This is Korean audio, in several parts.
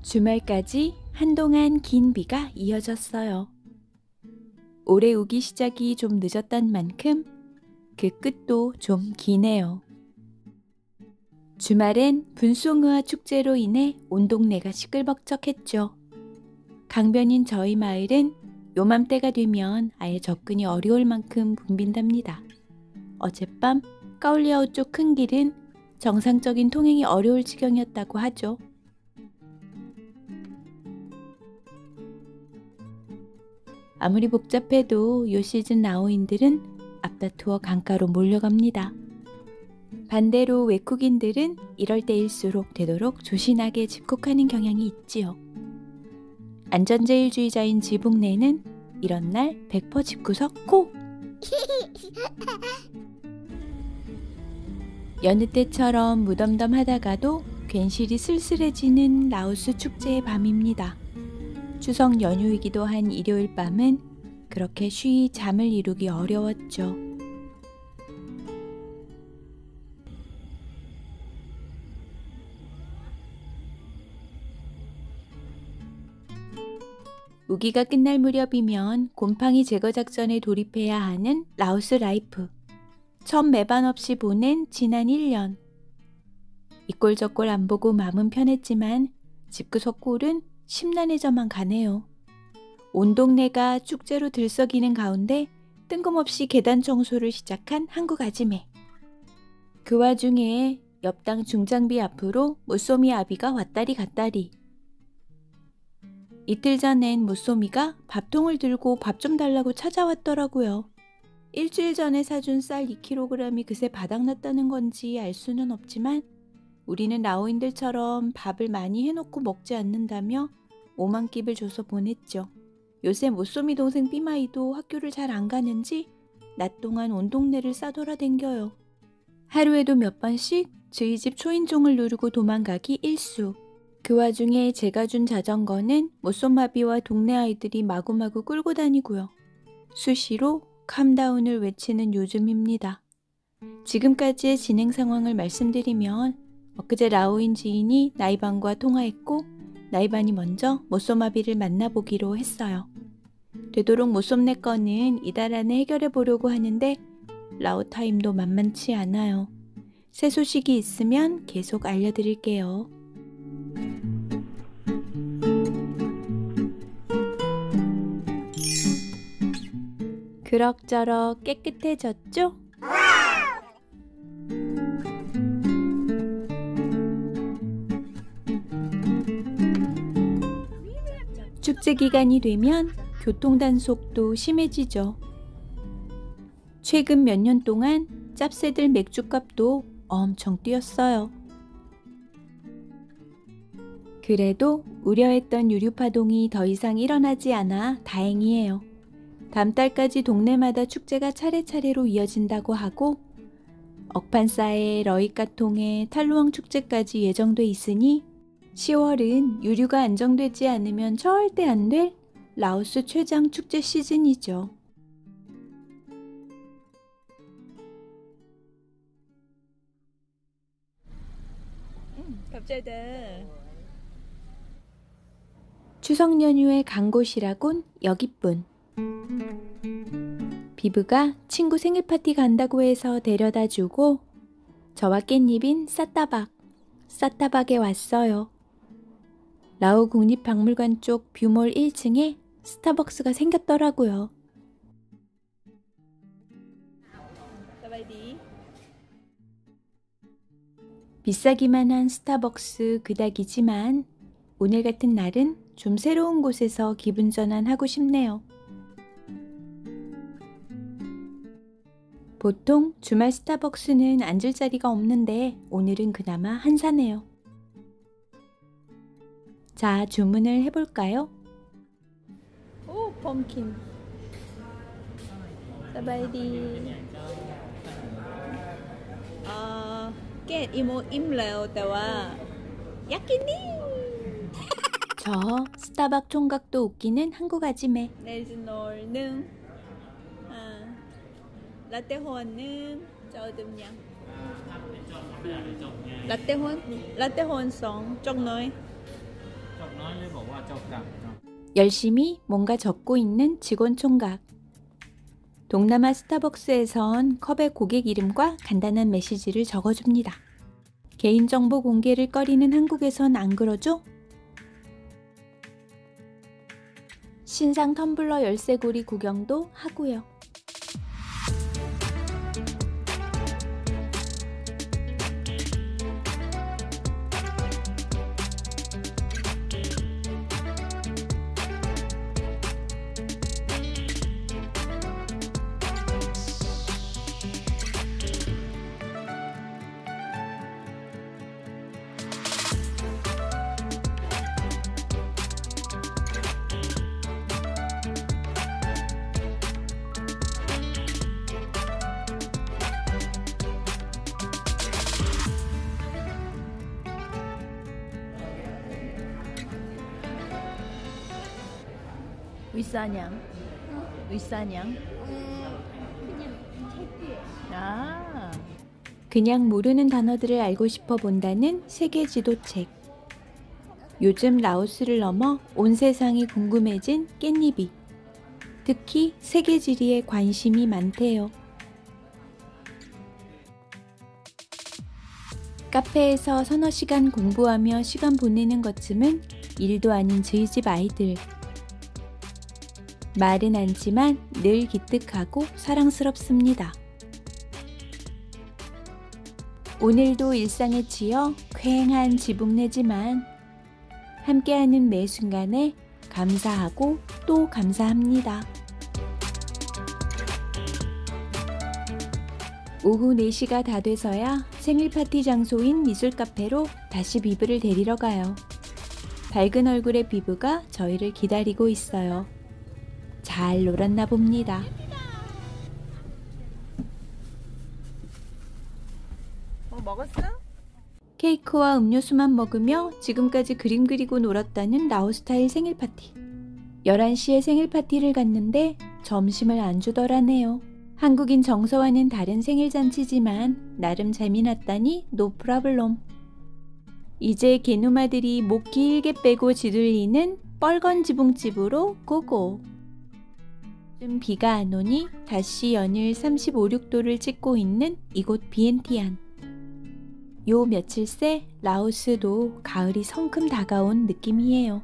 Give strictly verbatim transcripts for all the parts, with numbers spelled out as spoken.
주말까지 한동안 긴 비가 이어졌어요. 올해 우기 시작이 좀 늦었던 만큼 그 끝도 좀 기네요. 주말엔 분송우화 축제로 인해 온 동네가 시끌벅적했죠. 강변인 저희 마을은 요맘때가 되면 아예 접근이 어려울 만큼 붐빈답니다. 어젯밤 까울리아우 쪽 큰 길은 정상적인 통행이 어려울 지경이었다고 하죠. 아무리 복잡해도 요 시즌 라오인들은 앞다투어 강가로 몰려갑니다. 반대로 외국인들은 이럴 때일수록 되도록 조신하게 집콕하는 경향이 있지요. 안전제일주의자인 지붕내는 이런 날 백 퍼센트 집구석 코! 여느 때처럼 무덤덤하다가도 괜시리 쓸쓸해지는 라오스 축제의 밤입니다. 추석 연휴이기도 한 일요일 밤은 그렇게 쉬이 잠을 이루기 어려웠죠. 우기가 끝날 무렵이면 곰팡이 제거 작전에 돌입해야 하는 라오스 라이프. 처음 매반 없이 보낸 지난 일 년. 이꼴 저꼴 안 보고 마음은 편했지만 집구석 꼴은 심란해져만 가네요. 온 동네가 축제로 들썩이는 가운데 뜬금없이 계단 청소를 시작한 한국 아지매. 그 와중에 옆당 중장비 앞으로 무쏘미 아비가 왔다리 갔다리. 이틀 전엔 무쏘미가 밥통을 들고 밥 좀 달라고 찾아왔더라고요. 일주일 전에 사준 쌀 이 킬로그램이 그새 바닥났다는 건지 알 수는 없지만 우리는 라오인들처럼 밥을 많이 해놓고 먹지 않는다며 오만 깁을 줘서 보냈죠. 요새 무쏘미 동생 삐마이도 학교를 잘 안 가는지 낮 동안 온 동네를 싸돌아댕겨요. 하루에도 몇 번씩 저희 집 초인종을 누르고 도망가기 일수. 그 와중에 제가 준 자전거는 무쏘마비와 동네 아이들이 마구마구 끌고 다니고요. 수시로 캄다운을 외치는 요즘입니다. 지금까지의 진행 상황을 말씀드리면 엊그제 라오인 지인이 나이반과 통화했고 나이반이 먼저 무쏘마비를 만나보기로 했어요. 되도록 무쏘네 건은 이달 안에 해결해 보려고 하는데 라오 타임도 만만치 않아요. 새 소식이 있으면 계속 알려드릴게요. 그럭저럭 깨끗해졌죠? 축제 기간이 되면 교통 단속도 심해지죠. 최근 몇 년 동안 짭새들 맥주값도 엄청 뛰었어요. 그래도 우려했던 유류파동이 더 이상 일어나지 않아 다행이에요. 다음 달까지 동네마다 축제가 차례차례로 이어진다고 하고 억판사에 러이까통에 탈루왕 축제까지 예정돼 있으니 시월은 유류가 안정되지 않으면 절대 안 될 라오스 최장 축제 시즌이죠. 음, 갑자기 추석 연휴에 간 곳이라곤 여기뿐. 비브가 친구 생일 파티 간다고 해서 데려다주고 저와 깻잎인 싸따박, 싸따박에 왔어요. 라오 국립박물관 쪽 뷰몰 일 층에 스타벅스가 생겼더라고요. 비싸기만 한 스타벅스 그닥이지만 오늘 같은 날은 좀 새로운 곳에서 기분 전환하고 싶네요. 보통 주말 스타벅스는 앉을 자리가 없는데 오늘은 그나마 한산해요. 자, 주문을 해볼까요? 오, 펌킨. 사바이디. 어, 깻 이모 임래요, 때와 야끼니. 저 스타벅 총각도 웃기는 한국 아지매. 내즈놀능. 아, 라떼 호원능. 저듬냥. 라떼 호원, 라떼 호원 송, 쪽 nói. 열심히 뭔가 적고 있는 직원 총각. 동남아 스타벅스에선 컵에 고객 이름과 간단한 메시지를 적어줍니다. 개인정보 공개를 꺼리는 한국에선 안 그러죠? 신상 텀블러 열쇠고리 구경도 하고요. 윗사냥. 윗사냥. 아. 그냥 모르는 단어들을 알고 싶어 본다는 세계 지도책. 요즘 라오스를 넘어 온 세상이 궁금해진 깻잎이. 특히 세계 지리에 관심이 많대요. 카페에서 서너 시간 공부하며 시간 보내는 것쯤은 일도 아닌 저희 집 아이들. 말은 않지만 늘 기특하고 사랑스럽습니다. 오늘도 일상에 치여 쾌행한 지붕내지만 함께하는 매 순간에 감사하고 또 감사합니다. 오후 네 시가 다 돼서야 생일 파티 장소인 미술 카페로 다시 비브를 데리러 가요. 밝은 얼굴의 비브가 저희를 기다리고 있어요. 잘 놀았나 봅니다. 뭐 먹었어? 케이크와 음료수만 먹으며 지금까지 그림 그리고 놀았다는 라오스타일 생일 파티. 열한 시에 생일 파티를 갔는데 점심을 안 주더라네요. 한국인 정서와는 다른 생일 잔치지만 나름 재미났다니 노 프라블롬. 이제 개누마들이 목 길게 빼고 지들리는 뻘건 지붕집으로 고고. 좀 비가 안 오니 다시 연일 삼십오, 육 도를 찍고 있는 이곳 비엔티안. 요 며칠 새 라오스도 가을이 성큼 다가온 느낌이에요.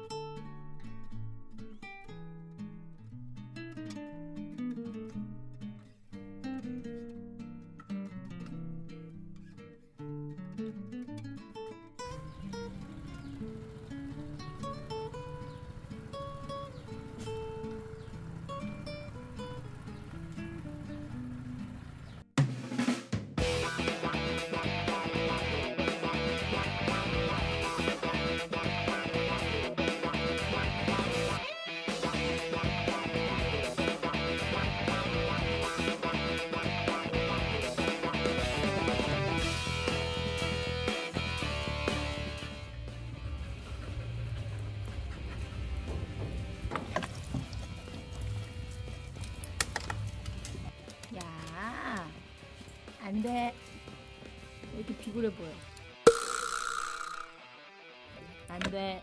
야, 안 돼. 왜 이렇게 비굴해 보여? 안 돼.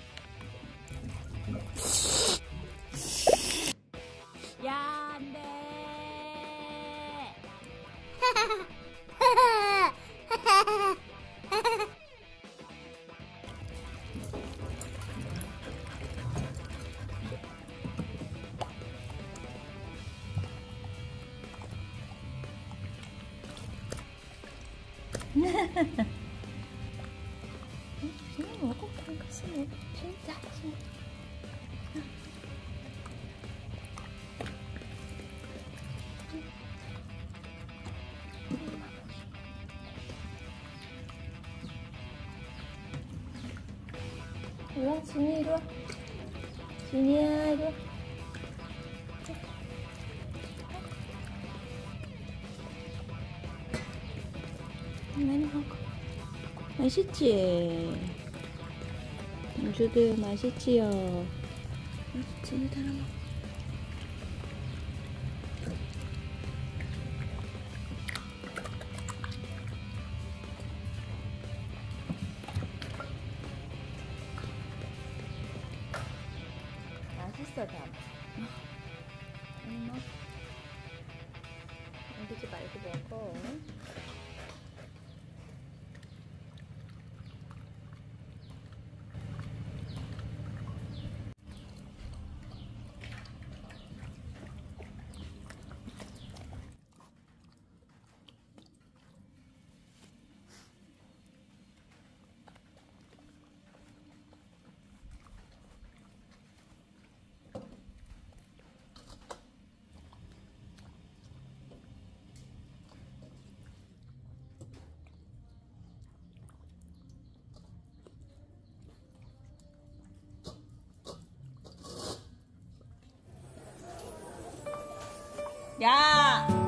야, 안 돼. 그냥 먹어. 그냥 가서 먹어. 진짜. 이리 와, 진이 이리 와. 진이야, 이리 와. 많이 먹어. 맛있지? 우주들 맛있지요? 진이 따라 먹어. 옮겨서 담아. 엄마 옮기지 말고 먹어. 야!